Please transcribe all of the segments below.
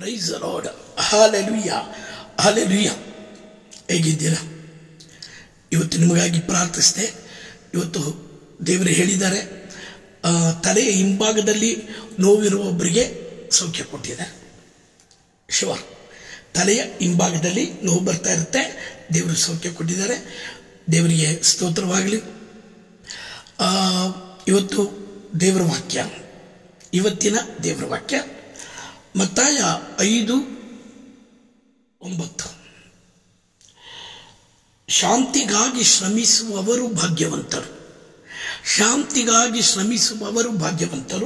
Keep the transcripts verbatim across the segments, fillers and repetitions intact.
Price the lord. Hallelujah, hallelujah. ಹೇಗಿದ್ದೀರಾ? ಇವತ್ತು ನಿಮಗಾಗಿ ಪ್ರಾರ್ಥಿಸಿದೆ. ಇವತ್ತು ದೇವರು ಹೇಳಿದ್ದಾರೆ, ತಲೆಯ ಹಿಂಭಾಗದಲ್ಲಿ ನೋವಿರುವ ಒಬ್ಬರಿಗೆ ಸೌಖ್ಯ ಕೊಟ್ಟಿದ್ದಾರೆ. ಶಿವರ್ ತಲೆಯ ಹಿಂಭಾಗದಲ್ಲಿ ನೋವು ಬರ್ತಾ ಇರುತ್ತೆ, ದೇವರು ಸೌಖ್ಯ ಕೊಟ್ಟಿದ್ದಾರೆ. ದೇವರಿಗೆ ಸ್ತೋತ್ರವಾಗಲಿ. ಇವತ್ತು ದೇವರ ವಾಕ್ಯ, ಇವತ್ತಿನ ದೇವರ ವಾಕ್ಯ ಮತ್ತಾಯ ಐದು ಒಂಬತ್ತು. ಶಾಂತಿಗಾಗಿ ಶ್ರಮಿಸುವವರು ಭಾಗ್ಯವಂತರು, ಶಾಂತಿಗಾಗಿ ಶ್ರಮಿಸುವವರು ಭಾಗ್ಯವಂತರು,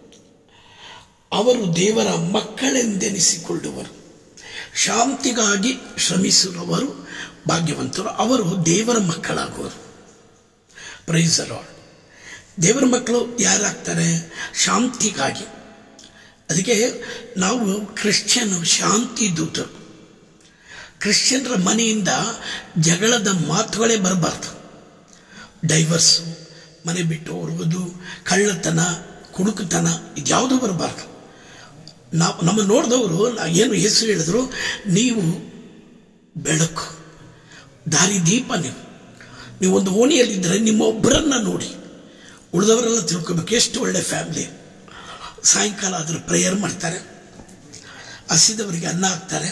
ಅವರು ದೇವರ ಮಕ್ಕಳೆಂದೆನಿಸಿಕೊಳ್ಳುವರು. ಶಾಂತಿಗಾಗಿ ಶ್ರಮಿಸುವವರು ಭಾಗ್ಯವಂತರು, ಅವರು ದೇವರ ಮಕ್ಕಳಾಗುವರು. Price the lord. ದೇವರ ಮಕ್ಕಳು ಯಾರಾಗ್ತಾರೆ? ಶಾಂತಿಗಾಗಿ. ಅದಕ್ಕೆ ನಾವು ಕ್ರಿಶ್ಚಿಯನ್ ಶಾಂತಿ ದೂತರು. ಕ್ರಿಶ್ಚಿಯನ್ರ ಮನೆಯಿಂದ ಜಗಳದ ಮಾತುಗಳೇ ಬರಬಾರ್ದು. ಡೈವರ್ಸು, ಮನೆ ಬಿಟ್ಟು ಹೋಗುವುದು, ಕಳ್ಳತನ, ಕುಡುಕುತನ, ಇದ್ಯಾವುದೂ ಬರಬಾರ್ದು. ನಾವು ನಮ್ಮ ನೋಡಿದವರು ಏನು ಹೆಸರು ಹೇಳಿದ್ರು, ನೀವು ಬೆಳಕು, ದಾರಿ ದೀಪ. ನೀವು ನೀವೊಂದು ಓಣಿಯಲ್ಲಿದ್ದರೆ ನಿಮ್ಮ ಒಬ್ಬರನ್ನ ನೋಡಿ ಉಳಿದವರೆಲ್ಲ ತಿಳ್ಕೊಬೇಕು. ಎಷ್ಟು ಒಳ್ಳೆ ಫ್ಯಾಮಿಲಿ. ಸಾಯಂಕಾಲ ಆದರೂ ಪ್ರೇಯರ್ ಮಾಡ್ತಾರೆ, ಹಸಿದವರಿಗೆ ಅನ್ನ ಹಾಕ್ತಾರೆ.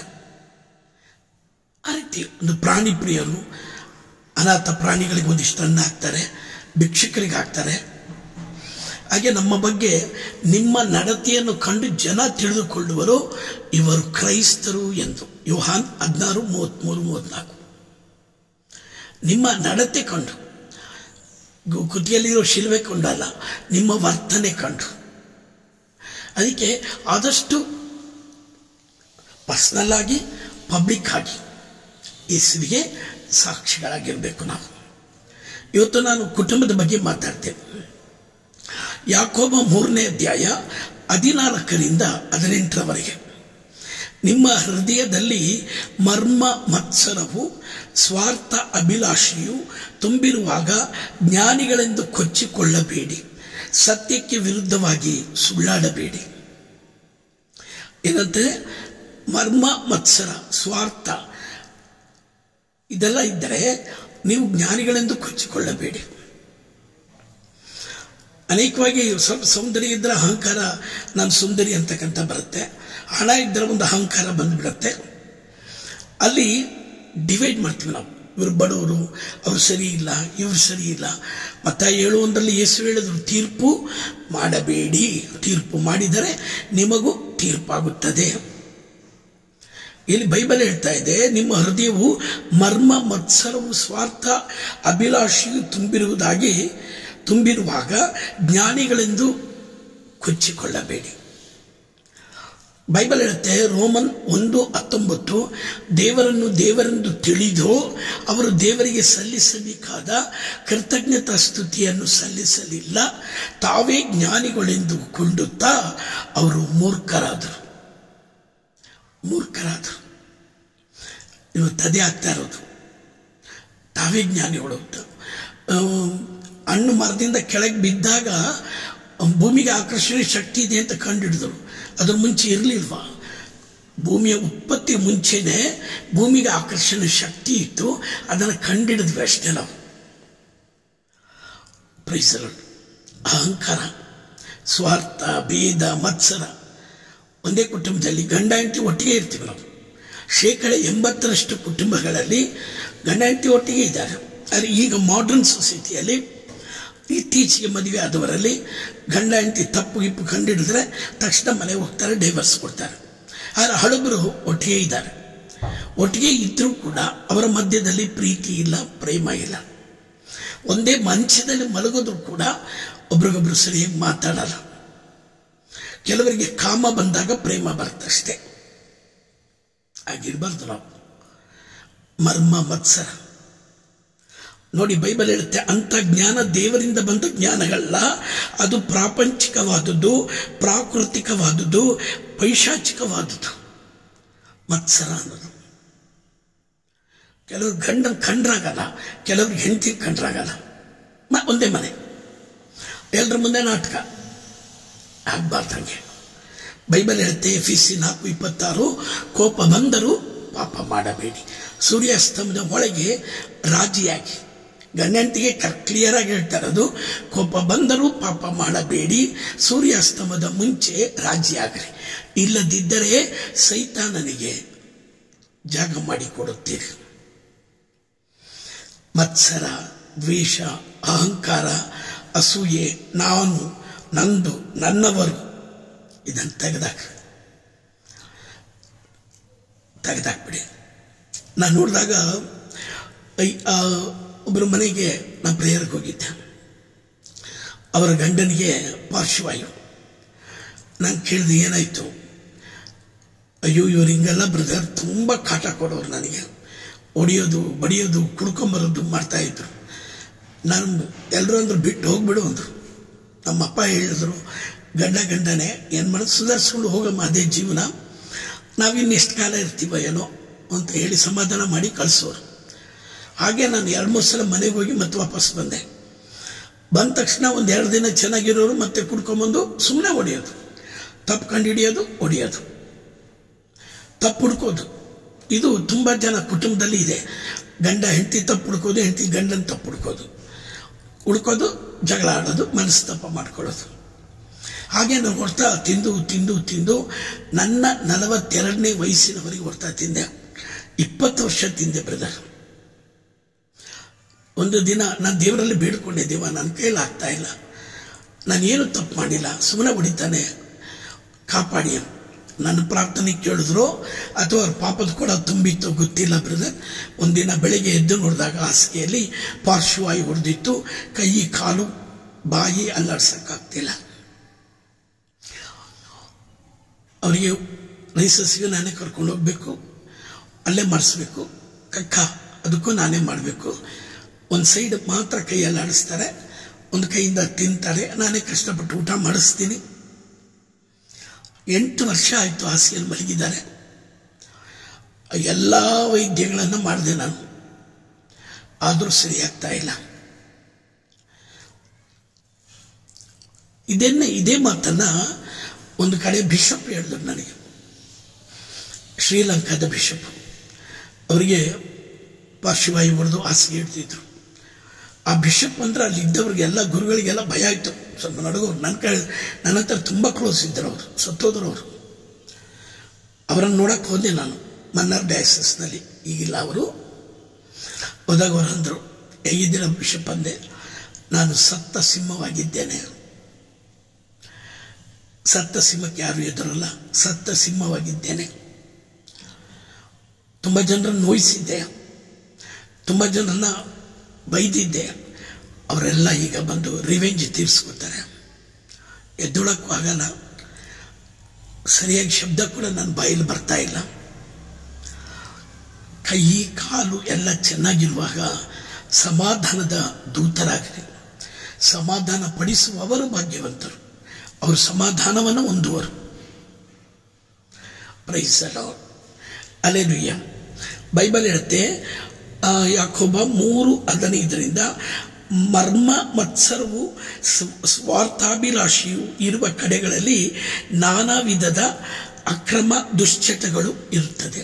ಆ ರೀತಿ ಒಂದು ಪ್ರಾಣಿ ಪ್ರಿಯರು, ಅನಾಥ ಪ್ರಾಣಿಗಳಿಗೆ ಒಂದಿಷ್ಟು ಅನ್ನ ಹಾಕ್ತಾರೆ, ಭಿಕ್ಷುಕರಿಗೆ ಹಾಕ್ತಾರೆ. ಹಾಗೆ ನಮ್ಮ ಬಗ್ಗೆ ನಿಮ್ಮ ನಡತೆಯನ್ನು ಕಂಡು ಜನ ತಿಳಿದುಕೊಳ್ಳುವರು, ಇವರು ಕ್ರೈಸ್ತರು ಎಂದು. ಯೋಹಾನ್ ಹದಿನಾರು ಮೂವತ್ತ್ಮೂರು ಮೂವತ್ತ್ನಾಲ್ಕು. ನಿಮ್ಮ ನಡತೆ ಕಂಡು, ಕುತ್ತಿಗೆಯಲ್ಲಿರೋ ಶಿಲ್ವೆ ಕೊಂಡಲ್ಲ, ನಿಮ್ಮ ವರ್ತನೆ ಕಂಡು. ಅದಕ್ಕೆ ಆದಷ್ಟು ಪರ್ಸನಲ್ ಆಗಿ, ಪಬ್ಲಿಕ್ ಆಗಿ ಯೇಸುವಿಗೆ ಸಾಕ್ಷಿಗಳಾಗಿರಬೇಕು ನಾವು. ಇವತ್ತು ನಾನು ಕುಟುಂಬದ ಬಗ್ಗೆ ಮಾತಾಡ್ತೇನೆ. ಯಾಕೋಬ ಮೂರನೇ ಅಧ್ಯಾಯ ಹದಿನಾಲ್ಕರಿಂದ ಹದಿನೆಂಟರವರೆಗೆ. ನಿಮ್ಮ ಹೃದಯದಲ್ಲಿ ಮರ್ಮ ಮತ್ಸರವು ಸ್ವಾರ್ಥ ಅಭಿಲಾಷೆಯು ತುಂಬಿರುವಾಗ ಜ್ಞಾನಿಗಳೆಂದು ಕೊಚ್ಚಿಕೊಳ್ಳಬೇಡಿ, ಸತ್ಯಕ್ಕೆ ವಿರುದ್ಧವಾಗಿ ಸುಳ್ಳಾಡಬೇಡಿ. ಏನಂತೆ? ಮರ್ಮ ಮತ್ಸರ, ಸ್ವಾರ್ಥ ಇದೆಲ್ಲ ಇದ್ದರೆ ನೀವು ಜ್ಞಾನಿಗಳೆಂದು ಕೊಚ್ಚಿಕೊಳ್ಳಬೇಡಿ. ಅನೇಕವಾಗಿ ಸ್ವಲ್ಪ ಸೌಂದರ್ಯ ಇದ್ದರೆ ಅಹಂಕಾರ, ನಾನು ಸುಂದರಿ ಅಂತಕ್ಕಂಥ ಬರುತ್ತೆ. ಹಣ ಇದ್ದರೆ ಒಂದು ಅಹಂಕಾರ ಬಂದುಬಿಡುತ್ತೆ. ಅಲ್ಲಿ ಡಿವೈಡ್ ಮಾಡ್ತೀವಿ ನಾವು. ಇವರು ಬಡವರು, ಅವರು ಸರಿ ಇಲ್ಲ, ಇವರು ಸರಿ ಇಲ್ಲ. ಮತ್ತ ಏಳು ಒಂದರಲ್ಲಿ ಯೇಸು ಹೇಳಿದ್ರು, ತೀರ್ಪು ಮಾಡಬೇಡಿ, ತೀರ್ಪು ಮಾಡಿದರೆ ನಿಮಗೂ ತೀರ್ಪಾಗುತ್ತದೆ. ಇಲ್ಲಿ ಬೈಬಲ್ ಹೇಳ್ತಾ ಇದೆ, ನಿಮ್ಮ ಹೃದಯವು ಮರ್ಮ ಮತ್ಸರವು ಸ್ವಾರ್ಥ ಅಭಿಲಾಷೆಯು ತುಂಬಿರುವುದಾಗಿ ತುಂಬಿರುವಾಗ ಜ್ಞಾನಿಗಳೆಂದು ಕೊಚ್ಚಿಕೊಳ್ಳಬೇಡಿ. ಬೈಬಲ್ ಹೇಳುತ್ತೆ, ರೋಮನ್ ಒಂದು ಹತ್ತೊಂಬತ್ತು, ದೇವರನ್ನು ದೇವರೆಂದು ತಿಳಿದು ಅವರು ದೇವರಿಗೆ ಸಲ್ಲಿಸಬೇಕಾದ ಕೃತಜ್ಞತಾ ಸ್ತುತಿಯನ್ನು ಸಲ್ಲಿಸಲಿಲ್ಲ, ತಾವೇ ಜ್ಞಾನಿಗಳೆಂದು ಕೊಂಡುತ್ತಾ ಅವರು ಮೂರ್ಖರಾದರು. ಮೂರ್ಖರಾದರು ಇವತ್ತು ಅದೇ ಆಗ್ತಾ ಇರೋದು. ತಾವೇ ಜ್ಞಾನಿಗಳು. ಹಣ್ಣು ಮರದಿಂದ ಕೆಳಗೆ ಬಿದ್ದಾಗ ಭೂಮಿಗೆ ಆಕರ್ಷಣೆ ಶಕ್ತಿ ಇದೆ ಅಂತ ಕಂಡುಹಿಡಿದರು. ಅದ್ರ ಮುಂಚೆ ಇರಲಿಲ್ವಾ? ಭೂಮಿಯ ಉತ್ಪತ್ತಿ ಮುಂಚೆನೆ ಭೂಮಿಗೆ ಆಕರ್ಷಣೆ ಶಕ್ತಿ ಇತ್ತು, ಅದನ್ನು ಕಂಡುಹಿಡಿದ್ವಿ ಅಷ್ಟೇ ನಾವು. Praise the lord. ಅಹಂಕಾರ, ಸ್ವಾರ್ಥ, ಭೇದ, ಮತ್ಸರ. ಒಂದೇ ಕುಟುಂಬದಲ್ಲಿ ಗಂಡ ಹೆಂಡತಿ ಒಟ್ಟಿಗೆ ಇರ್ತೀವಿ ನಾವು. ಶೇಕಡ ಎಂಬತ್ತರಷ್ಟು ಕುಟುಂಬಗಳಲ್ಲಿ ಗಂಡ ಹೆಂಡತಿ ಒಟ್ಟಿಗೆ ಇದ್ದಾರೆ. ಆದರೆ ಈಗ ಮಾಡರ್ನ್ ಸೊಸೈಟಿಯಲ್ಲಿ ಇತ್ತೀಚೆಗೆ ಮದುವೆ ಆದವರಲ್ಲಿ ಗಂಡ ಹೆಂಡತಿ ತಪ್ಪು ಗಿಪ್ಪು ಕಂಡುಹಿಡಿದ್ರೆ ತಕ್ಷಣ ಮನೆಗೆ ಹೋಗ್ತಾರೆ, ಡೈವರ್ಸ್ ಕೊಡ್ತಾರೆ. ಆದರೆ ಹಳಬರು ಒಟ್ಟಿಗೆ ಇದ್ದಾರೆ. ಒಟ್ಟಿಗೆ ಇದ್ದರೂ ಕೂಡ ಅವರ ಮಧ್ಯದಲ್ಲಿ ಪ್ರೀತಿ ಇಲ್ಲ, ಪ್ರೇಮ ಇಲ್ಲ. ಒಂದೇ ಮಂಚದಲ್ಲಿ ಮಲಗೋದ್ರೂ ಕೂಡ ಒಬ್ರಿಗೊಬ್ರು ಸರಿಯಾಗಿ ಮಾತಾಡಲ್ಲ. ಕೆಲವರಿಗೆ ಕಾಮ ಬಂದಾಗ ಪ್ರೇಮ ಬರ್ತಷ್ಟೇ. ಆಗಿರ್ಬಾರ್ದು ನಾವು. ಮರ್ಮ ಮತ್ಸರ ನೋಡಿ, ಬೈಬಲ್ ಹೇಳುತ್ತೆ, ಅಂಥ ಜ್ಞಾನ ದೇವರಿಂದ ಬಂದ ಜ್ಞಾನಗಳಲ್ಲ, ಅದು ಪ್ರಾಪಂಚಿಕವಾದದ್ದು, ಪ್ರಾಕೃತಿಕವಾದದ್ದು, ಪೈಶಾಚಿಕವಾದದ್ದು ಮತ್ಸರ ಅನ್ನೋದು. ಕೆಲವರು ಗಂಡನ ಕಂಡ್ರಾಗಲ್ಲ, ಕೆಲವ್ರಿಗೆ ಹೆಂಡತಿ ಕಂಡ್ರಾಗಲ್ಲ. ಒಂದೇ ಮನೆ, ಎಲ್ಲರ ಮುಂದೆ ನಾಟಕ. ಆಗಬಾರ್ದಂಗೆ. ಬೈಬಲ್ ಹೇಳುತ್ತೆ ಎಫೆಸಿ ನಾಲ್ಕು ಇಪ್ಪತ್ತಾರು, ಕೋಪ ಬಂದರೂ ಪಾಪ ಮಾಡಬೇಡಿ. ಸೂರ್ಯಾಸ್ತಮದ ಒಳಗೆ ರಾಜಿಯಾಗಿ, ಗಂಡಂತಿಗೆ ಕ್ಲಿಯರ್ ಆಗಿ ಹೇಳ್ತಾರೆ ಅದು, ಕೋಪ ಬಂದರೂ ಪಾಪ ಮಾಡಬೇಡಿ, ಸೂರ್ಯಾಸ್ತಮದ ಮುಂಚೆ ರಾಜಿಯಾಗ್ರಿ, ಇಲ್ಲದಿದ್ದರೆ ಸೈತಾನನಿಗೆ ಜಾಗ ಮಾಡಿಕೊಡುತ್ತೀರಿ. ಮತ್ಸರ, ದ್ವೇಷ, ಅಹಂಕಾರ, ಅಸೂಯೆ, ನಾನು, ನಂದು, ನನ್ನವರು, ಇದನ್ನು ತೆಗೆದಾಕ ತೆಗೆದಾಕ್ಬಿಡಿ. ನಾನು ನೋಡಿದಾಗ ಒಬ್ಬರ ಮನೆಗೆ ನಾನು ಪ್ರೇಯರ್ಗೆ ಹೋಗಿದ್ದೆ. ಅವರ ಗಂಡನಿಗೆ ಪಾರ್ಶ್ವವಾಯು. ನಾನು ಕೇಳಿದೆ ಏನಾಯಿತು? ಅಯ್ಯೋ ಇವರು ಹಿಂಗೆಲ್ಲ ಬ್ರದರ್ ತುಂಬ ಕಾಟ ಕೊಡೋರು, ನನಗೆ ಹೊಡಿಯೋದು ಬಡಿಯೋದು ಕುಡ್ಕೊಂಬರೋದು ಮಾಡ್ತಾಯಿದ್ರು. ನಾನು ಎಲ್ಲರೂ ಅಂದರು ಬಿಟ್ಟು ಹೋಗ್ಬಿಡು ಅಂದರು. ನಮ್ಮಪ್ಪ ಹೇಳಿದ್ರು ಗಂಡ ಗಂಡನೇ ಏನು ಮಾಡೋದು, ಸುಧಾರಿಸ್ಕೊಂಡು ಹೋಗಮ್ಮ, ಅದೇ ಜೀವನ, ನಾವಿನ್ನೆಷ್ಟು ಕಾಲ ಇರ್ತೀವ ಏನೋ ಅಂತ ಹೇಳಿ ಸಮಾಧಾನ ಮಾಡಿ ಕಳಿಸೋರು. ಹಾಗೆ ನಾನು ಎರಡು ಮೂರು ಸಲ ಮನೆಗೆ ಹೋಗಿ ಮತ್ತೆ ವಾಪಸ್ ಬಂದೆ. ಬಂದ ತಕ್ಷಣ ಒಂದು ಎರಡು ದಿನ ಚೆನ್ನಾಗಿರೋರು ಮತ್ತೆ ಕುಡ್ಕೊಂಬಂದು ಸುಮ್ಮನೆ ಹೊಡೆಯೋದು, ತಪ್ಪು ಕಂಡು ಹಿಡಿಯೋದು, ಹೊಡೆಯೋದು, ತಪ್ಪು ಹುಡ್ಕೋದು. ಇದು ತುಂಬ ಜನ ಕುಟುಂಬದಲ್ಲಿ ಇದೆ. ಗಂಡ ಹೆಂಡತಿ ತಪ್ಪು ಹುಡ್ಕೋದು, ಹೆಂಡತಿ ಗಂಡನ ತಪ್ಪು ಹುಡ್ಕೋದು, ಹುಡ್ಕೋದು, ಜಗಳ ಆಡೋದು, ಮನಸ್ಸು ತಪ್ಪ ಮಾಡ್ಕೊಳ್ಳೋದು. ಹಾಗೆ ನಾವು ಹೊಡ್ತಾ ತಿಂದು ತಿಂದು ತಿಂದು ನನ್ನ ನಲವತ್ತೆರಡನೇ ವಯಸ್ಸಿನವರೆಗೆ ಹೊಡ್ತಾ ತಿಂದೆ. ಇಪ್ಪತ್ತು ವರ್ಷ ತಿಂದೆ ಬ್ರದರ್. ಒಂದು ದಿನ ನಾನು ದೇವರಲ್ಲಿ ಬೇಡ್ಕೊಂಡೆ, ದೇವ ನನ್ನ ಕೈಯಲ್ಲಿ ಆಗ್ತಾ ಇಲ್ಲ, ನಾನೇನು ತಪ್ಪು ಮಾಡಿಲ್ಲ, ಸುಮ್ಮನೆ ಹೊಡಿತಾನೆ, ಕಾಪಾಡಿ. ನನ್ನ ಪ್ರಾರ್ಥನೆ ಕೇಳಿದ್ರು ಅಥವಾ ಅವ್ರ ಪಾಪದ ಕೂಡ ತುಂಬಿತ್ತು ಗೊತ್ತಿಲ್ಲ ಬ್ರದರ್. ಒಂದಿನ ಬೆಳಗ್ಗೆ ಎದ್ದು ನೋಡಿದಾಗ ಹಾಸಿಗೆಯಲ್ಲಿ ಪಾರ್ಶ್ವವಾಯು ಹೊಡೆದಿತ್ತು, ಕೈ ಕಾಲು ಬಾಯಿ ಅಲ್ಲಾಡ್ಸಕ್ಕಾಗ್ತಿಲ್ಲ. ಅವರಿಗೆ ನೈಸಸ್ಸಿಗೆ ನಾನೇ ಕರ್ಕೊಂಡು ಹೋಗ್ಬೇಕು, ಅಲ್ಲೇ ಮಾಡಿಸ್ಬೇಕು, ಕಕ್ಕ ಅದಕ್ಕೂ ನಾನೇ ಮಾಡಬೇಕು. ಒಂದು ಸೈಡ್ ಮಾತ್ರ ಕೈಯಲ್ಲಿ ಆಡಿಸ್ತಾರೆ, ಒಂದು ಕೈಯಿಂದ ತಿಂತಾರೆ, ನಾನೇ ಕಷ್ಟಪಟ್ಟು ಊಟ ಮಾಡಿಸ್ತೀನಿ. ಎಂಟು ವರ್ಷ ಆಯಿತು ಹಾಸಿಗೆಯಲ್ಲಿ ಮಲಗಿದ್ದಾರೆ. ಎಲ್ಲ ವೈದ್ಯಗಳನ್ನು ಮಾಡಿದೆ ನಾನು, ಆದರೂ ಸರಿಯಾಗ್ತಾ ಇಲ್ಲ. ಇದನ್ನೇ ಇದೇ ಮಾತನ್ನ ಒಂದು ಕಡೆ ಬಿಷಪ್ ಹೇಳಿದ್ರು ನನಗೆ, ಶ್ರೀಲಂಕಾದ ಬಿಷಪ್. ಅವರಿಗೆ ಪಾರ್ಶ್ವವಾಯು ಹೊಡೆದು ಹಾಸಿಗೆ ಇಡ್ತಿದ್ರು. ಆ ಬಿಷಪ್ ಅಂದ್ರೆ ಅಲ್ಲಿ ಇದ್ದವ್ರಿಗೆಲ್ಲ ಗುರುಗಳಿಗೆಲ್ಲ ಭಯ ಆಯಿತು, ಸ್ವಲ್ಪ ನಡಗೋರು. ನನ್ನ ಕೈ ನನ್ನ ಹತ್ರ ತುಂಬ ಕ್ಲೋಸ್ ಇದ್ದರು ಅವರು, ಸತ್ತೋದ್ರು ಅವರು. ಅವರನ್ನು ನೋಡಕ್ಕೆ ಹೋದೆ ನಾನು ಮನ್ನಾರ್ ಡಯಾಸಿಸ್ನಲ್ಲಿ, ಈಗಿಲ್ಲ ಅವರು. ಹೋದಾಗ ಅವರು ಅಂದರು, ಹೇಗಿದ್ದೀರ ಬಿಷಪ್ ಅಂದೆ. ನಾನು ಸತ್ತ ಸಿಂಹವಾಗಿದ್ದೇನೆ. ಸತ್ತ ಸಿಂಹಕ್ಕೆ ಯಾರು ಎದುರಲ್ಲ, ಸತ್ತ ಸಿಂಹವಾಗಿದ್ದೇನೆ. ತುಂಬ ಜನರನ್ನು ನೋಯಿಸಿದ್ದೆ, ತುಂಬ ಜನರನ್ನ ಬೈದಿದ್ದೆ. ಅವರೆಲ್ಲ ಈಗ ಬಂದು ರಿವೆಂಜ್ ತೀರಿಸ್ಕೊತಾರೆ. ಎದ್ದೊಳಕ್ಕೂ ಆಗಲ್ಲ, ಸರಿಯಾಗಿ ಶಬ್ದ ಕೂಡ ನನ್ನ ಬಾಯಲ್ಲಿ ಬರ್ತಾ ಇಲ್ಲ. ಕೈ ಕಾಲು ಎಲ್ಲ ಚೆನ್ನಾಗಿರುವಾಗ ಸಮಾಧಾನದ ದೂತರಾಗಲಿ, ಸಮಾಧಾನ ಪಡಿಸುವವರು ಭಾಗ್ಯವಂತರು, ಅವರು ಸಮಾಧಾನವನ್ನು ಹೊಂದುವರು. Praise the lord. Hallelujah. Bible ಹೇಳುತ್ತೆ ಯಾಕೋಬ ಮೂರು ಹದಿನೈದರಿಂದ, ಮರ್ಮ ಮತ್ಸರವು ಸ್ವಾರ್ಥಾಭಿಲಾಷಿಯು ಇರುವ ಕಡೆಗಳಲ್ಲಿ ನಾನಾ ವಿಧದ ಅಕ್ರಮ ದುಶ್ಚಟಗಳು ಇರುತ್ತದೆ.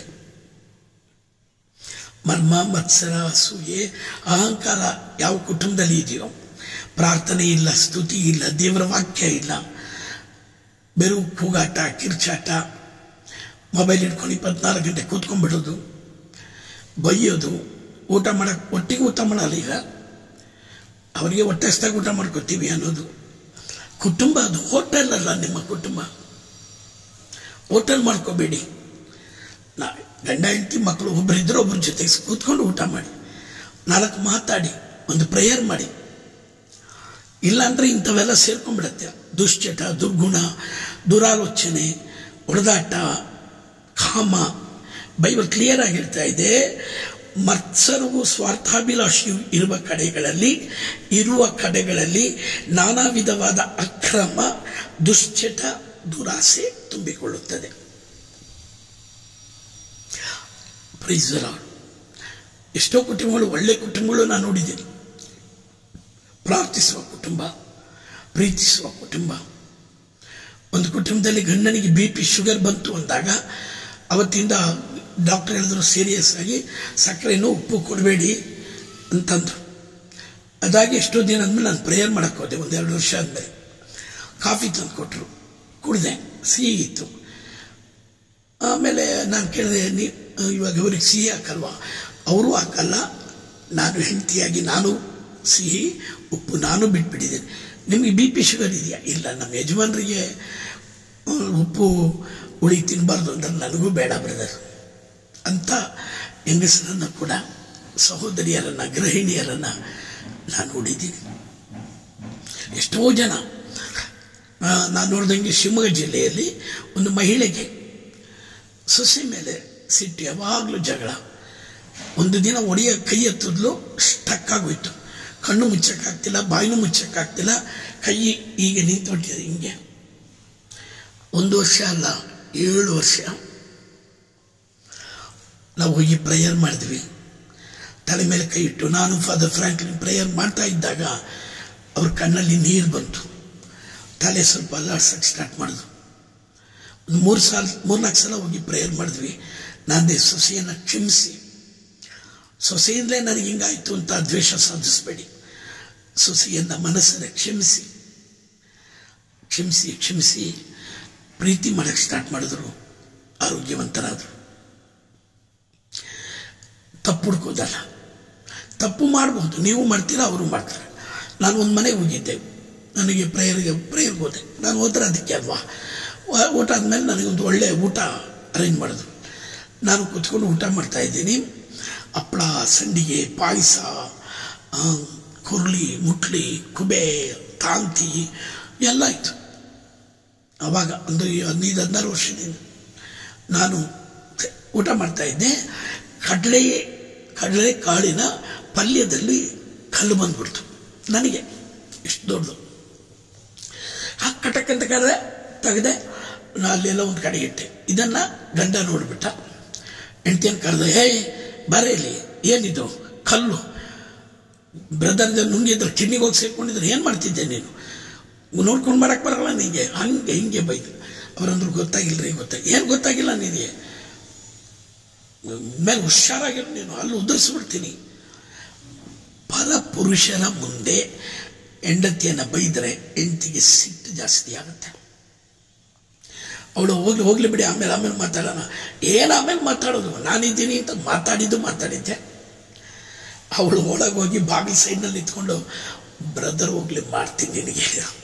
ಮರ್ಮ ಮತ್ಸರ ಅಸೂಯೆ ಅಹಂಕಾರ ಯಾವ ಕುಟುಂಬದಲ್ಲಿ ಇದೆಯೋ, ಪ್ರಾರ್ಥನೆ ಇಲ್ಲ, ಸ್ತುತಿ ಇಲ್ಲ, ದೇವರ ವಾಕ್ಯ ಇಲ್ಲ, ಬೆರು ಕೂಗಾಟ, ಕಿರ್ಚಾಟ, ಮೊಬೈಲ್ ಇಟ್ಕೊಂಡು ಇಪ್ಪತ್ನಾಲ್ಕು ಗಂಟೆ ಕೂತ್ಕೊಂಡ್ಬಿಡೋದು, ಬೈಯೋದು, ಊಟ ಮಾಡಕ್ಕೆ ಒಟ್ಟಿಗೆ ಊಟ ಮಾಡಲ್ಲ. ಈಗ ಅವರಿಗೆ ಹೊಟ್ಟೆ ಹಸ್ದಾಗ ಊಟ ಮಾಡ್ಕೋತೀವಿ ಅನ್ನೋದು ಕುಟುಂಬ. ಅದು ಹೋಟೆಲ್ ಅಲ್ಲ ನಿಮ್ಮ ಕುಟುಂಬ, ಹೋಟೆಲ್ ಮಾಡ್ಕೋಬೇಡಿ. ನಾ ಗಂಡ ಹೆಂಡತಿ ಮಕ್ಕಳು ಒಬ್ಬರಿದ್ದರೆ ಒಬ್ಬರ ಜೊತೆಗೆ ಕೂತ್ಕೊಂಡು ಊಟ ಮಾಡಿ, ನಾಲ್ಕು ಮಾತಾಡಿ, ಒಂದು ಪ್ರೇಯರ್ ಮಾಡಿ. ಇಲ್ಲಾಂದ್ರೆ ಇಂಥವೆಲ್ಲ ಸೇರ್ಕೊಂಡ್ಬಿಡತ್ತೆ. ದುಶ್ಚಟ, ದುರ್ಗುಣ, ದುರಾಲೋಚನೆ, ಹೊಡೆದಾಟ, ಕಾಮ. ಬೈಬಲ್ ಕ್ಲಿಯರ್ ಆಗಿ ಹೇಳ್ತಾ ಇದೆ, ಮತ್ಸರವು ಸ್ವಾರ್ಥಾಭಿಲಾಷಿಯು ಇರುವ ಕಡೆಗಳಲ್ಲಿ ಇರುವ ಕಡೆಗಳಲ್ಲಿ ನಾನಾ ವಿಧವಾದ ಅಕ್ರಮ ದುಶ್ಚಟ ದುರಾಸೆ ತುಂಬಿಕೊಳ್ಳುತ್ತದೆ. Price the lord. ಎಷ್ಟೋ ಕುಟುಂಬಗಳು, ಒಳ್ಳೆ ಕುಟುಂಬಗಳು ನಾನು ನೋಡಿದ್ದೇನೆ. ಪ್ರಾರ್ಥಿಸುವ ಕುಟುಂಬ, ಪ್ರೀತಿಸುವ ಕುಟುಂಬ, ಒಂದು ಕುಟುಂಬದಲ್ಲಿ ಗಂಡನಿಗೆ ಬಿ ಪಿ ಶುಗರ್ ಬಂತು ಅಂದಾಗ ಅವತ್ತಿಂದ ಡಾಕ್ಟರ್ ಹೇಳಿದ್ರು ಸೀರಿಯಸ್ ಆಗಿ ಸಕ್ಕರೆನೂ ಉಪ್ಪು ಕೊಡಬೇಡಿ ಅಂತಂದ್ರು. ಅದಾಗಿ ಎಷ್ಟೋ ದಿನ ಆದ್ಮೇಲೆ ನಾನು ಪ್ರೇಯರ್ ಮಾಡಕ್ಕೆ ಹೋದೆ. ಒಂದೆರಡು ವರ್ಷ ಆದಮೇಲೆ ಕಾಫಿ ತಂದು ಕೊಟ್ಟರು, ಕುಡಿದೆ, ಸಿಹಿ ಇತ್ತು. ಆಮೇಲೆ ನಾನು ಕೇಳಿದೆ, ನೀ ಇವಾಗ ಅವ್ರಿಗೆ ಸಿಹಿ ಹಾಕಲ್ವಾ? ಅವರು ಹಾಕಲ್ಲ, ನಾನು ಹೆಂಡತಿಯಾಗಿ ನಾನು ಸಿಹಿ ಉಪ್ಪು ನಾನು ಬಿಟ್ಬಿಟ್ಟಿದ್ದೇನೆ. ನಿಮಗೆ ಬಿ ಪಿ ಶುಗರ್ ಇದೆಯಾ? ಇಲ್ಲ, ನಮ್ಮ ಯಜಮಾನರಿಗೆ ಉಪ್ಪು ಹುಳಿ ತಿನ್ನಬಾರ್ದು ಅಂದ್ರೆ ನನಗೂ ಬೇಡ ಬ್ರದರ್ ಅಂತ ಹೆಂಗಸರನ್ನು ಕೂಡ, ಸಹೋದರಿಯರನ್ನು, ಗೃಹಿಣಿಯರನ್ನು ನಾನು ನೋಡಿದ್ದೀನಿ. ಎಷ್ಟೋ ಜನ ನಾನು ನೋಡಿದಂಗೆ ಶಿವಮೊಗ್ಗ ಜಿಲ್ಲೆಯಲ್ಲಿ ಒಂದು ಮಹಿಳೆಗೆ ಸೊಸೆ ಮೇಲೆ ಸಿಟ್ಟು, ಯಾವಾಗಲೂ ಜಗಳ. ಒಂದು ದಿನ ಒಡೆಯ ಕೈ ಎತ್ತಿದ್ಲು, ಸ್ಟಕ್ ಆಗೋಯ್ತು. ಕಣ್ಣು ಮುಚ್ಚಕ್ಕಾಗ್ತಿಲ್ಲ, ಬಾಯಿನೂ ಮುಚ್ಚಕ್ಕಾಗ್ತಿಲ್ಲ, ಕೈ ಹೀಗೆ ನಿಂತುಬಿಟ್ಟಿದೆ. ಹಿಂಗೆ ಒಂದು ವರ್ಷ ಅಲ್ಲ, ಏಳು ವರ್ಷ ನಾವು ಹೋಗಿ ಪ್ರೇಯರ್ ಮಾಡಿದ್ವಿ. ತಲೆ ಮೇಲೆ ಕೈ ಇಟ್ಟು ನಾನು ಫಾದರ್ ಫ್ರಾಂಕ್ಲಿನ್ ಪ್ರೇಯರ್ ಮಾಡ್ತಾ ಇದ್ದಾಗ ಅವ್ರ ಕಣ್ಣಲ್ಲಿ ನೀರು ಬಂತು. ತಲೆ ಸ್ವಲ್ಪ ಅಲ್ಲಾಡ್ಸಕ್ಕೆ ಸ್ಟಾರ್ಟ್ ಮಾಡಿದ್ರು. ಒಂದು ಮೂರು ಸಾಲ ಮೂರ್ನಾಲ್ಕು ಸಲ ಹೋಗಿ ಪ್ರೇಯರ್ ಮಾಡಿದ್ವಿ. ನಾನೇ ಸೊಸೆಯನ್ನು ಕ್ಷಮಿಸಿ, ಸೊಸೆಯಿಂದಲೇ ನನಗೆ ಹಿಂಗಾಯಿತು ಅಂತ ದ್ವೇಷ ಸಾಧಿಸಬೇಡಿ, ಸೊಸೆಯನ್ನು ಮನಸ್ಸನ್ನು ಕ್ಷಮಿಸಿ ಕ್ಷಮಿಸಿ ಕ್ಷಮಿಸಿ ಪ್ರೀತಿ ಮಾಡೋಕ್ಕೆ ಸ್ಟಾರ್ಟ್ ಮಾಡಿದ್ರು. ಆರೋಗ್ಯವಂತರಾದರು. ತಪ್ಪು ಹುಡ್ಕೋದಲ್ಲ, ತಪ್ಪು ಮಾಡಬಹುದು, ನೀವು ಮಾಡ್ತೀರಾ, ಅವರು ಮಾಡ್ತಾರೆ. ನಾನು ಒಂದು ಮನೆಗೆ ಹೋಗಿದ್ದೆ, ನನಗೆ ಪ್ರೇಯರ್ಗೆ ಪ್ರೇಯರ್ಗೆ ಹೋದೆ. ನಾನು ಹೋದ್ರೆ ಅದಕ್ಕೆ ಅಲ್ವಾ, ಊಟ ಆದಮೇಲೆ ನನಗೊಂದು ಒಳ್ಳೆಯ ಊಟ ಅರೇಂಜ್ ಮಾಡಿದ್ರು. ನಾನು ಕೂತ್ಕೊಂಡು ಊಟ ಮಾಡ್ತಾ ಇದ್ದೀನಿ. ಹಪ್ಪಳ, ಸಂಡಿಗೆ, ಪಾಯಸ, ಕುರ್ಲಿ, ಮುಟ್ಲಿ, ಕುಬೆ, ತಾಂತಿ ಎಲ್ಲ ಇತ್ತು. ಆವಾಗ ಒಂದು ಹದಿನೈದು ಹದಿನಾರು ವರ್ಷದಿಂದ ನಾನು ಊಟ ಮಾಡ್ತಾ ಇದ್ದೆ. ಕಡಲೆ ಕಡಲೆ ಕಾಳಿನ ಪಲ್ಯದಲ್ಲಿ ಕಲ್ಲು ಬಂದ್ಬಿಡ್ತು ನನಗೆ, ಎಷ್ಟು ದೊಡ್ಡದು. ಆ ಕಟಕ್ಕಂತ ಕಡೆ ತೆಗೆದೆ, ನಾನು ಅಲ್ಲೆಲ್ಲ ಒಂದು ಕಡೆ ಇಟ್ಟೆ. ಇದನ್ನು ಗಂಡ ನೋಡಿಬಿಟ್ಟ. ಹೆಂಡ್ತಿಯನ್ನು ಕರೆದೆ, ಹೇ ಬರೇಲಿ, ಏನಿದು ಕಲ್ಲು ಬ್ರದರ್ ನುಂಗಿದ್ರೆ ಕಿಡ್ನಿಗೆ ಹೋಗಿ ಸೇರ್ಕೊಂಡಿದ್ರೆ ಏನು ಮಾಡ್ತಿದ್ದೆ ನೀನು, ನೋಡ್ಕೊಂಡು ಮಾಡಕ್ಕೆ ಬರಲ್ಲ ನಿನಗೆ, ಹಂಗೆ ಹಿಂಗೆ ಬೈದು. ಅವರಂದ್ರು ಗೊತ್ತಾಗಿಲ್ಲರಿ, ಗೊತ್ತಾಗಿ ಏನು ಗೊತ್ತಾಗಿಲ್ಲ ನಿನಗೆ, ಮೇಲೆ ಹುಷಾರಾಗಿರೋ ನೀನು, ಅಲ್ಲಿ ಉದುರಿಸ್ಬಿಡ್ತೀನಿ. ಪರಪುರುಷರ ಮುಂದೆ ಹೆಂಡತಿಯನ್ನು ಬೈದರೆ ಹೆಂಡತಿಗೆ ಸಿಟ್ಟು ಜಾಸ್ತಿ ಆಗುತ್ತೆ. ಅವಳು ಹೋಗ್ಲಿ ಹೋಗ್ಲಿ ಬಿಡಿ, ಆಮೇಲೆ ಆಮೇಲೆ ಮಾತಾಡೋಣ. ಏನು ಆಮೇಲೆ ಮಾತಾಡೋದು, ನಾನಿದ್ದೀನಿ ಅಂತ ಮಾತಾಡಿದ್ದು ಮಾತಾಡಿದ್ದೆ. ಅವಳು ಒಳಗೆ ಹೋಗಿ ಬಾಗಿಲು ಸೈಡ್ನಲ್ಲಿ ಇತ್ಕೊಂಡು, ಬ್ರದರ್ ಹೋಗ್ಲಿ ಮಾಡ್ತೀನಿ ನಿನಗೆ,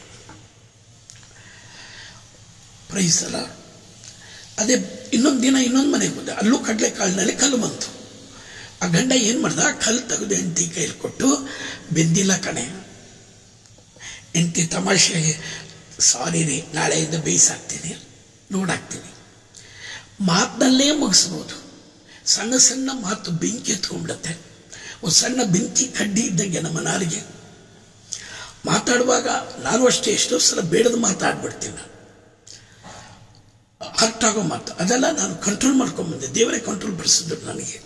ಪ್ರೈಸ್ ಅಲ್ಲ. ಅದೇ ಇನ್ನೊಂದು ದಿನ ಇನ್ನೊಂದು ಮನೆಗೆ ಹೋದೆ, ಅಲ್ಲೂ ಕಡಲೆ ಕಾಳಿನಲ್ಲಿ ಕಲ್ಲು ಬಂತು. ಆ ಗಂಡ ಏನು ಮಾಡ್ದ, ಕಲ್ಲು ತೆಗೆದು ಹೆಂಡತಿ ಕೈಲಿ ಕೊಟ್ಟು, ಬೆಂದಿಲ್ಲ ಕಣೆ. ಹೆಂಡತಿ ತಮಾಷೆಗೆ, ಸಾರಿ ರೀ, ನಾಳೆಯಿಂದ ಬೇಯಿಸಾಕ್ತೀನಿ, ನೋಡಾಕ್ತೀನಿ. ಮಾತನಲ್ಲೇ ಮುಗಿಸ್ಬೋದು. ಸಣ್ಣ ಸಣ್ಣ ಮಾತು ಬೆಂಕಿ ಎತ್ಕೊಂಡ್ಬಿಡತ್ತೆ. ಒಂದು ಸಣ್ಣ ಬೆಂಕಿ ಕಡ್ಡಿ ಇದ್ದಂಗೆ ನಮ್ಮ ನಾಲಿಗೆ. ಮಾತಾಡುವಾಗ ನಾನು ಅಷ್ಟೇ ಎಷ್ಟೋ ಸಲ ಬೇಡದ ಮಾತಾಡ್ಬಿಡ್ತೀನಿ. ಹರ್ಟ್ ಆಗೋ ಮಾತು ಅದೆಲ್ಲ ನಾನು ಕಂಟ್ರೋಲ್ ಮಾಡ್ಕೊಂಡ್ಬಂದೆ. ದೇವರೇ ಕಂಟ್ರೋಲ್ ಪಡಿಸಿದ್ರು ನನಗೆ.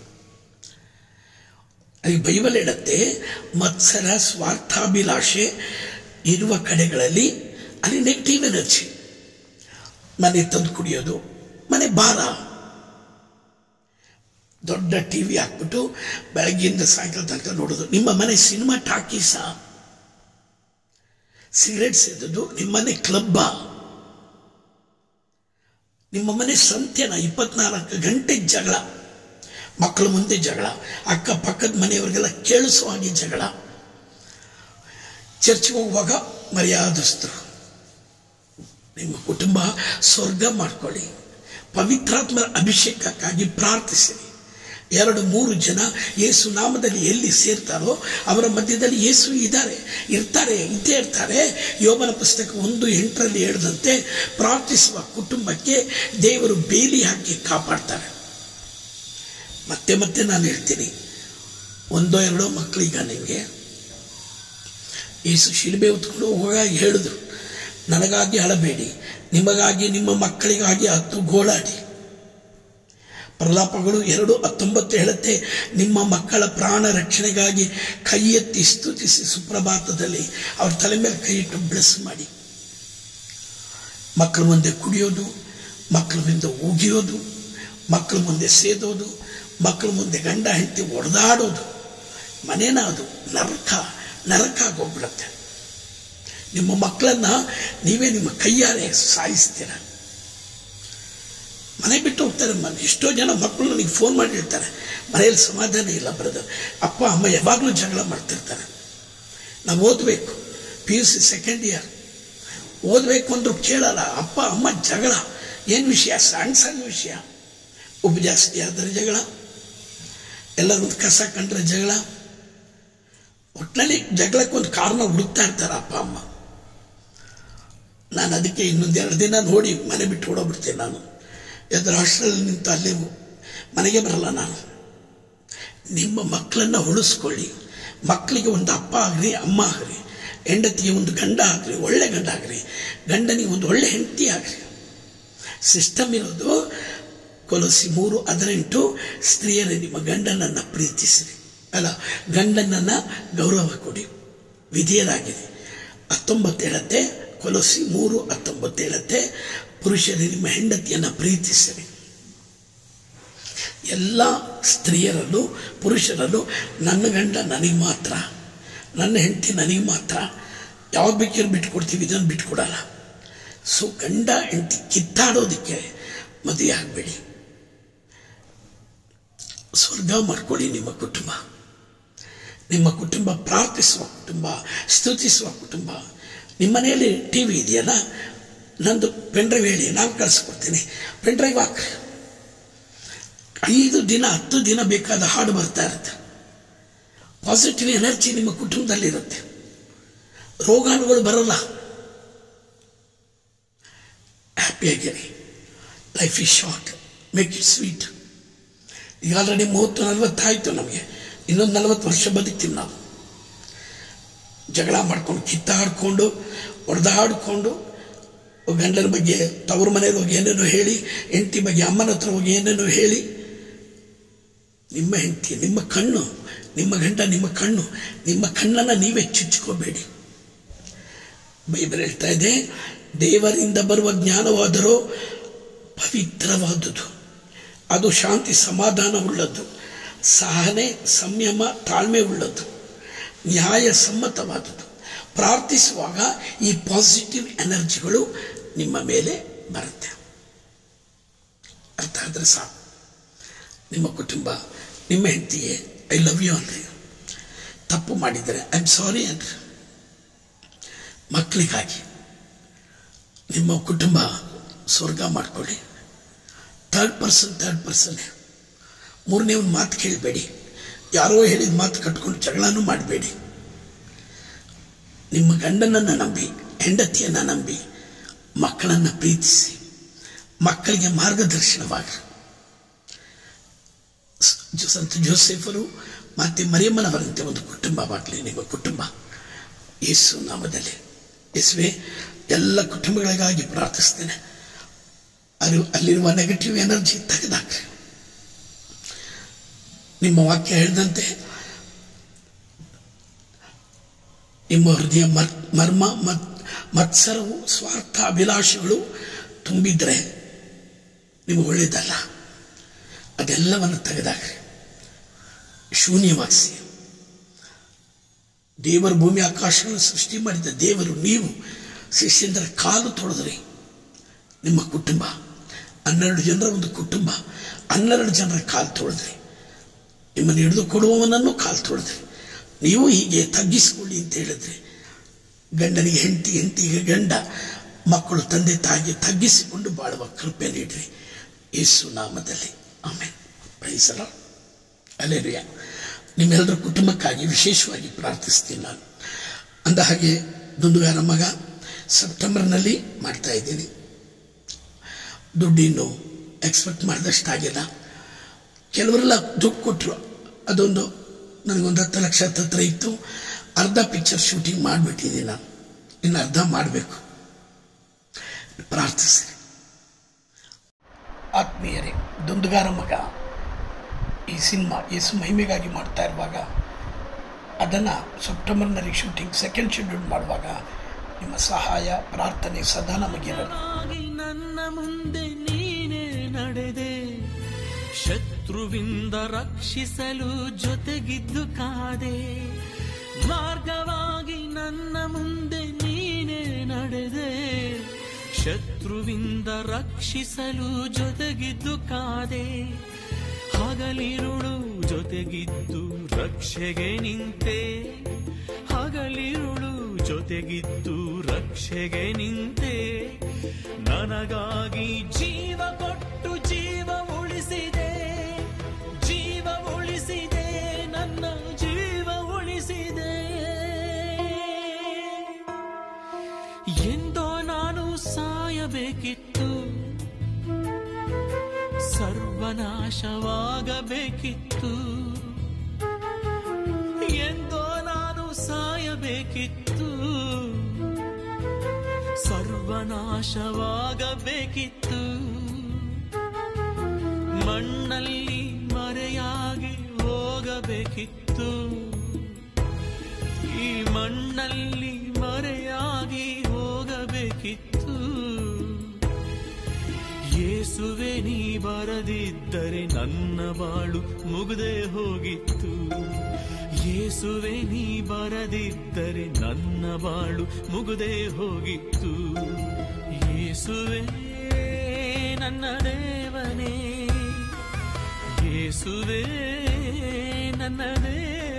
ಅಲ್ಲಿ ಬೈಬಲ್ ಹೇಳುತ್ತೆ, ಮತ್ಸರ, ಸ್ವಾರ್ಥಾಭಿಲಾಷೆ ಇರುವ ಕಡೆಗಳಲ್ಲಿ ಅಲ್ಲಿ ನೆಗೆಟಿವ್ ಎನರ್ಜಿ. ಮನೆ ತಂದು ಕುಡಿಯೋದು, ಮನೆ ಭಾರ. ದೊಡ್ಡ ಟಿ ವಿ ಹಾಕ್ಬಿಟ್ಟು ಬೆಳಗ್ಗೆಯಿಂದ ಸಾಯಂಕಾಲ ತನಕ ನೋಡೋದು. ನಿಮ್ಮ ಮನೆ ಸಿನಿಮಾ ಟಾಕೀಸ, ಸಿಗರೇಟ್ ಸೇದೋದು. ನಿಮ್ಮ ಮನೆ ಕ್ಲಬ್ಬ, ನಿಮ್ಮ ಮನೆ ಸಂತೆನ. ಇಪ್ಪತ್ನಾಲ್ಕು ಗಂಟೆ ಜಗಳ, ಮಕ್ಕಳ ಮುಂದೆ ಜಗಳ, ಅಕ್ಕಪಕ್ಕದ ಮನೆಯವರಿಗೆಲ್ಲ ಕೇಳಿಸೋ ಹಾಗೆ ಜಗಳ. ಚರ್ಚ್ಗೆ ಹೋಗುವಾಗ ಮರ್ಯಾದಸ್ತರು. ನಿಮ್ಮ ಕುಟುಂಬ ಸ್ವರ್ಗ ಮಾಡ್ಕೊಳ್ಳಿ. ಪವಿತ್ರಾತ್ಮರ ಅಭಿಷೇಕಕ್ಕಾಗಿ ಪ್ರಾರ್ಥಿಸಿರಿ. ಎರಡು ಮೂರು ಜನ ಯೇಸು ನಾಮದಲ್ಲಿ ಎಲ್ಲಿ ಸೇರ್ತಾರೋ ಅವರ ಮಧ್ಯದಲ್ಲಿ ಯೇಸು ಇದ್ದಾರೆ, ಇರ್ತಾರೆ, ಇದ್ದೇ ಇರ್ತಾರೆ. ಯೋಬನ ಪುಸ್ತಕ ಒಂದು ಎಂಟರಲ್ಲಿ ಹೇಳಿದಂತೆ ಪ್ರಾರ್ಥಿಸುವ ಕುಟುಂಬಕ್ಕೆ ದೇವರು ಬೇಲಿ ಹಾಕಿ ಕಾಪಾಡ್ತಾರೆ. ಮತ್ತೆ ಮತ್ತೆ ನಾನು ಹೇಳ್ತೀನಿ, ಒಂದೋ ಎರಡೋ ಮಕ್ಕಳೀಗ ನಿಮಗೆ ಯೇಸು ಶಿಲುಬೆ ಹೊತ್ಕೊಂಡು ಹೋಗಾಗಿ ಹೇಳಿದ್ರು, ನನಗಾಗಿ ಅಳಬೇಡಿ, ನಿಮಗಾಗಿ ನಿಮ್ಮ ಮಕ್ಕಳಿಗಾಗಿ ಹತ್ತು ಗೋಳಾಡಿ. ಪ್ರಲಾಪಗಳು ಎರಡು ಹತ್ತೊಂಬತ್ತು ಹೇಳುತ್ತೆ, ನಿಮ್ಮ ಮಕ್ಕಳ ಪ್ರಾಣ ರಕ್ಷಣೆಗಾಗಿ ಕೈ ಎತ್ತಿ ಸ್ತುತಿಸಿ ಸುಪ್ರಭಾತದಲ್ಲಿ ಅವ್ರ ತಲೆ ಮೇಲೆ ಕೈ ಇಟ್ಟು ಬ್ಲೆಸ್ ಮಾಡಿ. ಮಕ್ಕಳ ಮುಂದೆ ಕುಡಿಯೋದು, ಮಕ್ಕಳ ಮುಂದೆ ಉಗಿಯೋದು, ಮಕ್ಕಳ ಮುಂದೆ ಸೇದೋದು, ಮಕ್ಕಳ ಮುಂದೆ ಗಂಡ ಹೆಂಡತಿ ಹೊಡೆದಾಡೋದು, ಮನೇನ ಅದು ನರಕ ನರಕ ಆಗೋಗ್ಬಿಡುತ್ತೆ. ನಿಮ್ಮ ಮಕ್ಕಳನ್ನು ನೀವೇ ನಿಮ್ಮ ಕೈಯಾರೆ ಸಾಯಿಸ್ತೀರ. ಮನೆ ಬಿಟ್ಟು ಹೋಗ್ತಾರೆ. ಮನೆ ಎಷ್ಟೋ ಜನ ಮಕ್ಕಳು ನನಗೆ ಫೋನ್ ಮಾಡಿರ್ತಾರೆ, ಮನೆಯಲ್ಲಿ ಸಮಾಧಾನ ಇಲ್ಲ ಬ್ರದರ್, ಅಪ್ಪ ಅಮ್ಮ ಯಾವಾಗಲೂ ಜಗಳ ಮಾಡ್ತಿರ್ತಾರೆ. ನಾವು ಓದಬೇಕು, P U C second year ಓದಬೇಕು ಅಂದರೂ ಕೇಳಲ್ಲ, ಅಪ್ಪ ಅಮ್ಮ ಜಗಳ. ಏನು ವಿಷಯ? ಸಣ್ಣ ಸಣ್ಣ ವಿಷಯ. ಉಪ್ಪು ಜಾಸ್ತಿ ಆದರೆ ಜಗಳ, ಎಲ್ಲರೊಂದು ಕಸ ಕಂಡ್ರೆ ಜಗಳ. ಒಟ್ಟಿನಲ್ಲಿ ಜಗಳಕ್ಕೊಂದು ಕಾರಣ ಹುಡುಕ್ತಾ ಇರ್ತಾರೆ ಅಪ್ಪ ಅಮ್ಮ. ನಾನು ಅದಕ್ಕೆ ಇನ್ನೊಂದು ಎರಡು ದಿನ ನೋಡಿ ಮನೆ ಬಿಟ್ಟು ಓಡೋಗ್ಬಿಡ್ತೇನೆ. ನಾನು ಎದುರು ಹಾಸ್ಟೆಲಲ್ಲಿ ನಿಂತು ಅಲ್ಲೇ ಮನೆಗೆ ಬರಲ್ಲ ನಾನು. ನಿಮ್ಮ ಮಕ್ಕಳನ್ನು ಉಳಿಸ್ಕೊಳ್ಳಿ. ಮಕ್ಕಳಿಗೆ ಒಂದು ಅಪ್ಪ ಆಗ್ರಿ, ಅಮ್ಮ ಆಗ್ರಿ, ಹೆಂಡತಿಗೆ ಒಂದು ಗಂಡ ಆಗ್ರಿ, ಒಳ್ಳೆ ಗಂಡ ಆಗ್ರಿ, ಗಂಡನಿಗೆ ಒಂದು ಒಳ್ಳೆ ಹೆಂಡತಿ ಆಗ್ರಿ. ಸಿಸ್ಟಮ್ ಇರೋದು ಕೊಲೋಸಿ ಮೂರು ಹದಿನೆಂಟು, ಸ್ತ್ರೀಯರೇ ನಿಮ್ಮ ಗಂಡನನ್ನು ಪ್ರೀತಿಸಿರಿ, ಅಲ್ಲ ಗಂಡನನ್ನು ಗೌರವ ಕೊಡಿ, ವಿಧೇಯರಾಗಿರಿ. ಹತ್ತೊಂಬತ್ತು ಹೇಳತ್ತೆ, ಕೊಲೋಸಿ ಮೂರು ಹತ್ತೊಂಬತ್ತು ಹೇಳತ್ತೆ, ಪುರುಷರೇ ನಿಮ್ಮ ಹೆಂಡತಿಯನ್ನು ಪ್ರೀತಿಸಿರಿ. ಎಲ್ಲ ಸ್ತ್ರೀಯರಲ್ಲೂ ಪುರುಷರಲ್ಲೂ ನನ್ನ ಗಂಡ ನನಗೆ ಮಾತ್ರ, ನನ್ನ ಹೆಂಡತಿ ನನಗೆ ಮಾತ್ರ, ಯಾವಾಗ ಬೇಕಾದ್ರೂ ಬಿಟ್ಕೊಡ್ತೀವಿ, ಇದನ್ನು ಬಿಟ್ಕೊಡಲ್ಲ. ಸೊ ಗಂಡ ಹೆಂಡತಿ ಕಿತ್ತಾಡೋದಕ್ಕೆ ಮದುವೆ ಆಗಬೇಡಿ. ಸ್ವರ್ಗ ಮಾಡ್ಕೊಳ್ಳಿ ನಿಮ್ಮ ಕುಟುಂಬ. ನಿಮ್ಮ ಕುಟುಂಬ ಪ್ರಾರ್ಥಿಸುವ ಕುಟುಂಬ, ಸ್ತುತಿಸುವ ಕುಟುಂಬ. ನಿಮ್ಮ ಮನೆಯಲ್ಲಿ ಟಿ ವಿ ಇದೆಯಲ್ಲ, ನಂದು ಪೆನ್ಡ್ರೈವ್ ಹೇಳಿ ನಾನು ಕಳಿಸ್ಕೊಡ್ತೀನಿ, ಪೆನ್ಡ್ರೈವ್ ಹಾಕ್ರಿ. ಐದು ದಿನ ಹತ್ತು ದಿನ ಬೇಕಾದ ಹಾಡು ಬರ್ತಾ ಇರುತ್ತೆ. ಪಾಸಿಟಿವ್ ಎನರ್ಜಿ ನಿಮ್ಮ ಕುಟುಂಬದಲ್ಲಿರುತ್ತೆ. ರೋಗಾಣುಗಳು ಬರಲ್ಲ. ಹ್ಯಾಪಿಯಾಗಿರಿ. Life is short, make it sweet. ಈಗ ಆಲ್ರೆಡಿ ಮೂವತ್ತು ನಲ್ವತ್ತಾಯಿತು, ನಮಗೆ ಇನ್ನೊಂದು ನಲ್ವತ್ತು ವರ್ಷ ಬದುಕ್ತೀವಿ ನಾವು. ಜಗಳ ಮಾಡ್ಕೊಂಡು, ಕಿತ್ತಾಡ್ಕೊಂಡು, ಹೊಡೆದಾಡ್ಕೊಂಡು, ಗಂಡನ ಬಗ್ಗೆ ತವ್ರ ಮನೇಲಿ ಹೋಗಿ ಏನೇನೋ ಹೇಳಿ, ಹೆಂಡತಿ ಬಗ್ಗೆ ಅಮ್ಮನ ಹತ್ರ ಹೋಗಿ ಏನೇನೋ ಹೇಳಿ. ನಿಮ್ಮ ಹೆಂಡತಿ ನಿಮ್ಮ ಕಣ್ಣು, ನಿಮ್ಮ ಗಂಡ ನಿಮ್ಮ ಕಣ್ಣು, ನಿಮ್ಮ ಕಣ್ಣನ್ನು ನೀವೇ ಚುಚ್ಕೋಬೇಡಿ. ಬೈಬಲ್ ಹೇಳ್ತಾ ಇದೆ, ದೇವರಿಂದ ಬರುವ ಜ್ಞಾನವಾದರೂ ಪವಿತ್ರವಾದುದು, ಅದು ಶಾಂತಿ ಸಮಾಧಾನ ಉಳ್ಳದ್ದು, ಸಹನೆ ಸಂಯಮ ತಾಳ್ಮೆ ಉಳ್ಳದ್ದು, ನ್ಯಾಯ ಸಮ್ಮತವಾದದ್ದು. ಪ್ರಾರ್ಥಿಸುವಾಗ ಈ ಪಾಸಿಟಿವ್ ಎನರ್ಜಿಗಳು ನಿಮ್ಮ ಮೇಲೆ ಬರುತ್ತೆ. ಅರ್ಥ ಆದರೆ ಸಾಕು. ನಿಮ್ಮ ಕುಟುಂಬ, ನಿಮ್ಮ ಹೆಂಡತಿಗೆ ಐ ಲವ್ ಯು ಅನ್ರಿ, ತಪ್ಪು ಮಾಡಿದರೆ ಐ ಆಮ್ ಸಾರಿ ಅನ್ರಿ. ಮಕ್ಕಳಿಗಾಗಿ ನಿಮ್ಮ ಕುಟುಂಬ ಸ್ವರ್ಗ ಮಾಡ್ಕೊಳ್ಳಿ. ಥರ್ಡ್ ಪರ್ಸನ್ ಥರ್ಡ್ ಪರ್ಸನ್ ಮೂರನೇ ಒಂದು ಮಾತು ಕೇಳಬೇಡಿ. ಯಾರೋ ಹೇಳಿದ ಮಾತು ಕಟ್ಕೊಂಡು ಜಗಳನೂ ಮಾಡಬೇಡಿ. ನಿಮ್ಮ ಗಂಡನನ್ನು ನಂಬಿ, ಹೆಂಡತಿಯನ್ನು ನಂಬಿ, ಮಕ್ಕಳನ್ನು ಪ್ರೀತಿಸಿ, ಮಕ್ಕಳಿಗೆ ಮಾರ್ಗದರ್ಶನವಾಗಿ. ಸಂತ ಜೋಸೆಫರು ಮತ್ತು ಮರಿಯಮ್ಮನವರಂತೆ ಒಂದು ಕುಟುಂಬವಾಗಲಿ ನಿಮ್ಮ ಕುಟುಂಬ. ಯೇಸು ನಾಮದಲ್ಲಿ. ಯೇಸುವೆ, ಎಲ್ಲ ಕುಟುಂಬಗಳಿಗಾಗಿ ಪ್ರಾರ್ಥಿಸ್ತೇನೆ. ಅದು ಅಲ್ಲಿರುವ ನೆಗೆಟಿವ್ ಎನರ್ಜಿ ತೆಗೆದಾಕ್ರಿ. ನಿಮ್ಮ ವಾಕ್ಯ ಹೇಳಿದಂತೆ ನಿಮ್ಮ ಹೃದಯ ಮರ್ಮ ಮತ್ಸರವು ಸ್ವಾರ್ಥ ಅಭಿಲಾಷೆಗಳು ತುಂಬಿದ್ರೆ ನಿಮಗೆ ಒಳ್ಳೆಯದಲ್ಲ. ಅದೆಲ್ಲವನ್ನು ತೆಗೆದಾಕ್ರಿ, ಶೂನ್ಯವಾಗಿಸಿ. ದೇವರು ಭೂಮಿ ಆಕಾಶಗಳನ್ನು ಸೃಷ್ಟಿ ಮಾಡಿದ ದೇವರು ನೀವು ಶಿಷ್ಯಂದ್ರ ಕಾಲು ತೊಳೆದ್ರಿ. ನಿಮ್ಮ ಕುಟುಂಬ ಹನ್ನೆರಡು ಜನರ ಒಂದು ಕುಟುಂಬ, ಹನ್ನೆರಡು ಜನರ ಕಾಲು ತೊಳೆದ್ರಿ. ನಿಮ್ಮನ್ನು ಹಿಡಿದು ಕೊಡುವವನನ್ನು ಕಾಲು ತೊಳೆದ್ರಿ. ನೀವು ಹೀಗೆ ತಗ್ಗಿಸಿಕೊಳ್ಳಿ ಅಂತ ಹೇಳಿದ್ರಿ. ಗಂಡನಿಗೆ ಹೆಂಡತಿ, ಹೆಂಡತಿಗೆ ಗಂಡ, ಮಕ್ಕಳು ತಂದೆ ತಾಯಿಗೆ ತಗ್ಗಿಸಿಕೊಂಡು ಬಾಳುವ ಕೃಪೆ ನೀಡ್ರಿ ಯೇಸು ನಾಮದಲ್ಲಿ. ಆಮೇಲೆ ಪ್ರೈಸ್ ದಿ ಲಾರ್ಡ್. ಹಲ್ಲೆಲೂಯಾ. ನಿಮ್ಮೆಲ್ಲರ ಕುಟುಂಬಕ್ಕಾಗಿ ವಿಶೇಷವಾಗಿ ಪ್ರಾರ್ಥಿಸ್ತೀನಿ ನಾನು. ಅಂದ ಹಾಗೆ ದುಂದುಗಾರ ಮಗ ಸೆಪ್ಟೆಂಬರ್ನಲ್ಲಿ ಮಾಡ್ತಾ ಇದ್ದೀನಿ. ದುಡ್ಡಿನ್ನು ಎಕ್ಸ್ಪೆಕ್ಟ್ ಮಾಡಿದಷ್ಟಾಗಿಲ್ಲ. ಕೆಲವರೆಲ್ಲ ದುಡ್ಡು ಕೊಟ್ಟರು. ಅದೊಂದು ನನಗೊಂದು ಹತ್ತು ಲಕ್ಷ ಹತ್ತಿರ ಇತ್ತು. ಅರ್ಧ ಪಿಕ್ಚರ್ ಶೂಟಿಂಗ್ ಮಾಡಿಬಿಟ್ಟಿದ್ದೀನಿ ನಾನು, ಇನ್ನು ಅರ್ಧ ಮಾಡಬೇಕು. ಪ್ರಾರ್ಥಿಸಿರಿ. ಆತ್ಮೀಯರೇ, ದುಂದುಗಾರ ಮಗ ಈ ಸಿನಿಮಾ ಯೇಸು ಮಹಿಮೆಗಾಗಿ ಮಾಡ್ತಾ ಇರುವಾಗ, ಅದನ್ನು ಸೆಪ್ಟೆಂಬರ್ನಲ್ಲಿ ಶೂಟಿಂಗ್ ಸೆಕೆಂಡ್ ಶೆಡ್ಯೂಲ್ ಮಾಡುವಾಗ ನಿಮ್ಮ ಸಹಾಯ ಪ್ರಾರ್ಥನೆ ಸದಾ ನಮಗಿರಲಿ. ನನ್ನ ಮುಂದೆ ನೀನೇ ನಡೆದೆ, ಶತ್ರುವಿಂದ ರಕ್ಷಿಸಲು ಜೊತೆಗಿದ್ದು ಕಾದೆ. ಮಾರ್ಗವಾಗಿ ನನ್ನ ಮುಂದೆ ನೀನೇ ನಡೆದೆ, ಶತ್ರುವಿಂದ ರಕ್ಷಿಸಲು ಜೊತೆಗಿದ್ದು ಕಾದೆ. ಹಗಲಿರುಳು ಜೊತೆಗಿದ್ದು ರಕ್ಷೆಗೆ ನಿಂತೆ, ಹಗಲಿರುಳು ಜೊತೆಗಿದ್ದು ರಕ್ಷೆಗೆ ನಿಂತೆ. ನನಗಾಗಿ ಜೀವ ಕೊಟ್ಟು ಜೀವ ಉಳಿಸಿದೆ, ಜೀವ ಉಳಿಸಿದೆ, ನನ್ನ ಜೀವ ಉಳಿಸಿದೆ. ಎಂದೋ ನಾನು ಸಾಯಬೇಕಿತ್ತು, ಸರ್ವನಾಶವಾಗಬೇಕಿತ್ತು. ಎಂದೋ ನಾನು ಸಾಯಬೇಕಿತ್ತು, ಸರ್ವನಾಶವಾಗಬೇಕಿತ್ತು. ಮಣ್ಣಲ್ಲಿ ಮರೆಯಾಗಿ ಹೋಗಬೇಕಿತ್ತು, ಈ ಮಣ್ಣಲ್ಲಿ ಮರೆಯಾಗಿ ಹೋಗಬೇಕಿತ್ತು. ಯೇಸುವೆ ನೀ ಬರದಿದ್ದರೆ ನನ್ನ ಬಾಳು ಮುಗಿದೇ ಹೋಗಿತ್ತು. ಯೇಸುವೆ ನೀ ಬರದಿದ್ದರೆ ನನ್ನ ಬಾಳು ಮುಗಿದೇ ಹೋಗಿತ್ತು. ಯೇಸುವೆ ನನ್ನ ದೇವನೇ, ಯೇಸುವೆ ನನ್ನ ದೇವ